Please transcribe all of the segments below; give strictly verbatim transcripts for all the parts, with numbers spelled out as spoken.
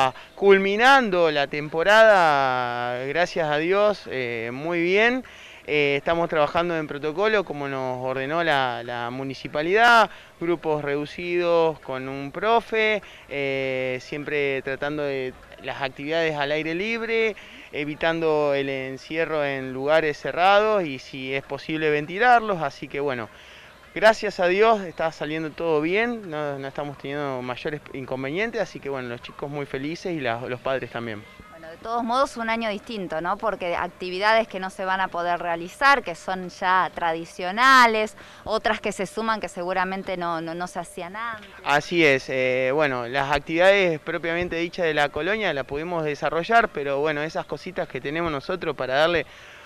está culminando la temporada, gracias a Dios, eh, muy bien. Eh, estamos trabajando en protocolo como nos ordenó la, la municipalidad, grupos reducidos con un profe, eh, siempre tratando de las actividades al aire libre, evitando el encierro en lugares cerrados y si es posible ventilarlos, así que bueno, gracias a Dios está saliendo todo bien, no, no estamos teniendo mayores inconvenientes, así que bueno, los chicos muy felices y la, los padres también. Bueno, de todos modos un año distinto, ¿no? Porque actividades que no se van a poder realizar, que son ya tradicionales, otras que se suman que seguramente no, no, no se hacían antes. Así es, eh, bueno, las actividades propiamente dichas de la colonia las pudimos desarrollar, pero bueno, esas cositas que tenemos nosotros para darle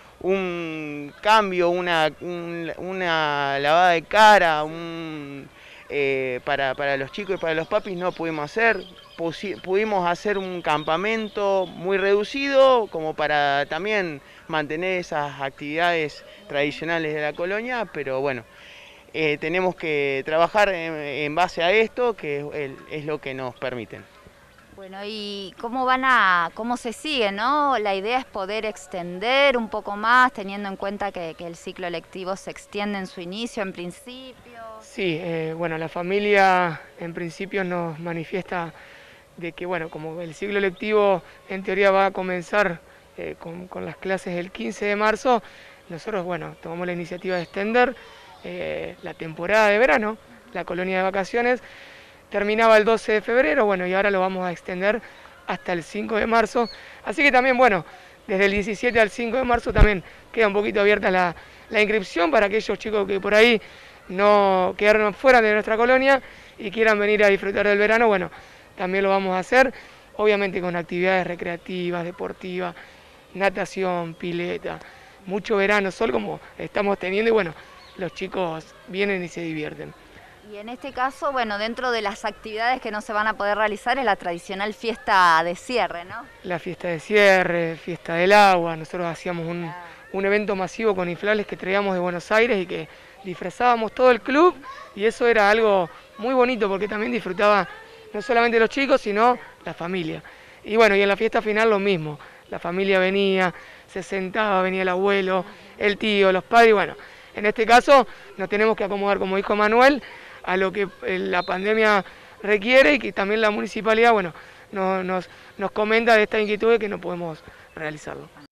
un cambio, una, un, una lavada de cara, un, eh, para, para los chicos y para los papis no pudimos hacer. Pusi, pudimos hacer un campamento muy reducido como para también mantener esas actividades tradicionales de la colonia, pero bueno, eh, tenemos que trabajar en, en base a esto, que es, es lo que nos permiten. Bueno, ¿y cómo van a, cómo se sigue, no? La idea es poder extender un poco más, teniendo en cuenta que, que el ciclo lectivo se extiende en su inicio, en principio. Sí, eh, bueno, la familia en principio nos manifiesta de que, bueno, como el ciclo lectivo en teoría va a comenzar eh, con, con las clases el quince de marzo, nosotros, bueno, tomamos la iniciativa de extender eh, la temporada de verano, la colonia de vacaciones. Terminaba el doce de febrero, bueno, y ahora lo vamos a extender hasta el cinco de marzo. Así que también, bueno, desde el diecisiete al cinco de marzo también queda un poquito abierta la, la inscripción para aquellos chicos que por ahí no quedaron fuera de nuestra colonia y quieran venir a disfrutar del verano. Bueno, también lo vamos a hacer, obviamente con actividades recreativas, deportivas, natación, pileta, mucho verano, sol como estamos teniendo y bueno, los chicos vienen y se divierten. Y en este caso, bueno, dentro de las actividades que no se van a poder realizar es la tradicional fiesta de cierre, ¿no? La fiesta de cierre, fiesta del agua, nosotros hacíamos un, un evento masivo con inflables que traíamos de Buenos Aires y que disfrazábamos todo el club y eso era algo muy bonito porque también disfrutaba no solamente los chicos, sino la familia. Y bueno, y en la fiesta final lo mismo, la familia venía, se sentaba, venía el abuelo, el tío, los padres, y bueno, en este caso nos tenemos que acomodar, como dijo Manuel, a lo que la pandemia requiere y que también la municipalidad, bueno, nos, nos, nos comenta de esta inquietud de que no podemos realizarlo.